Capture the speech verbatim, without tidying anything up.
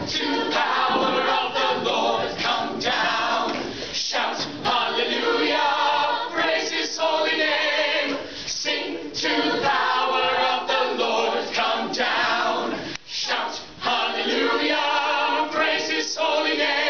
to the power of the Lord come down. Shout hallelujah, praise his holy name. Sing to the power of the Lord come down. Shout hallelujah, praise his holy name.